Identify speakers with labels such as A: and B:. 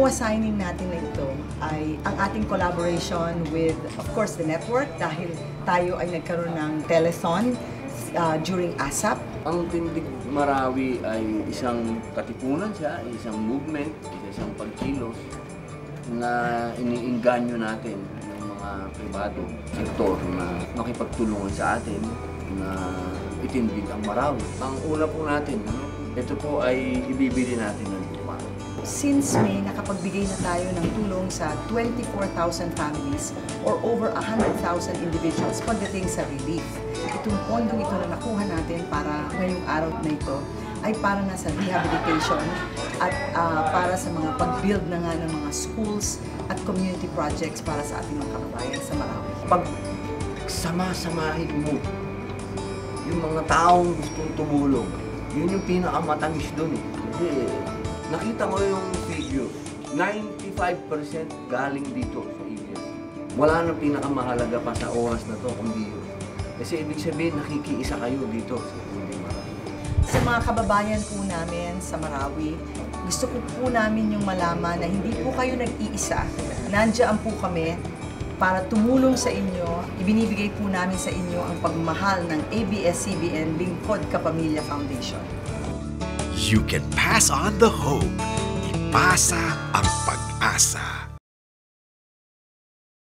A: MOA signing natin na ito ay ang ating collaboration with, of course, the network dahil tayo ay nagkaroon ng telethon during ASAP.
B: Ang Tindig Marawi ay isang katipunan siya, isang movement, isang pagkilos na iniinganyo natin ng mga pribado sektor na makipagtulungan sa atin na itindig ang Marawi. Ang una po natin, ito po ay ibibili natin ng lupa.
A: Since May, nakapagbigay na tayo ng tulong sa 24,000 families or over 100,000 individuals pagdating sa relief. Itong pondong ito na nakuha natin para ngayong araw na ito ay para na sa rehabilitation at para sa mga pag-build na nga ng mga schools at community projects para sa ating mga kababayan sa Marawi.
B: Pag sama-samahin mo yung mga taong gustong tumulong, yun yung pinakamatamis doon eh. Kasi nakita ko yung video, 95% galing dito sa ABS. Wala nang pinakamahalaga pa sa oras na to kundi yun. Kasi ibig sabihin, nakikiisa kayo dito sa Tindig Marawi.
A: Sa mga kababayan po namin sa Marawi, gusto ko po namin yung malaman na hindi po kayo nag-iisa. Nandiyan po kami para tumulong sa inyo. Ibinibigay po namin sa inyo ang pagmamahal ng ABS-CBN Lingkod Kapamilya Foundation.
C: You can pass on the hope. Ipasa ang pag-asa.